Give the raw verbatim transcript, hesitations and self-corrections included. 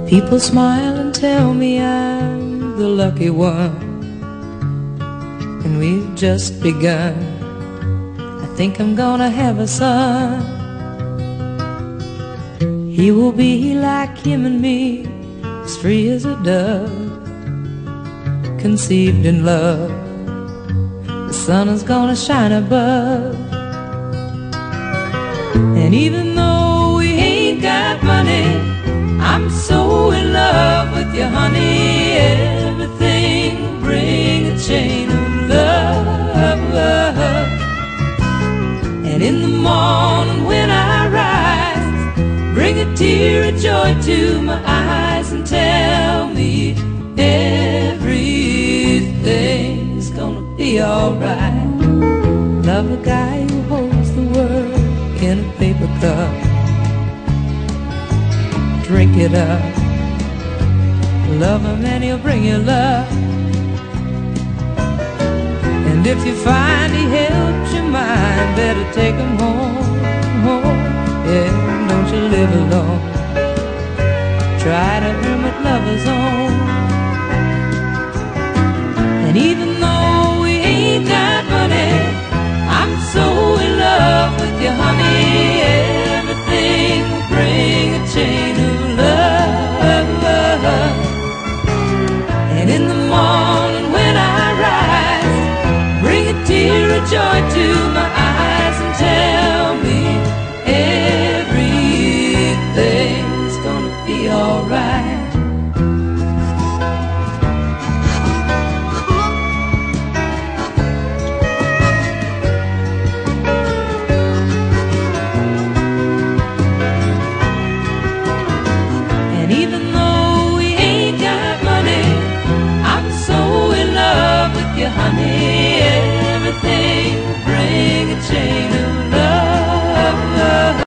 People smile and tell me I'm the lucky one, and we've just begun. I think I'm gonna have a son. He will be like him and me, as free as a dove, conceived in love. The sun is gonna shine above. And even though we ain't got money, I'm so in love with you, honey. Everything will bring a chain of love. And in the morning when I rise, bring a tear of joy to my eyes and tell me everything's gonna be alright. Love a guy who holds the world in a paper cup. Drink it up. Love him and he'll bring you love. And if you find he helps your mind, better take him home, home. Yeah, don't you live alone. Try to earn what lovers own. And even though we ain't got money, I'm so in love with you, honey. Everything will bring a chain of love. And in the morning when I rise, bring a tear of joy to my eyes and tell me everything's gonna be alright. Honey,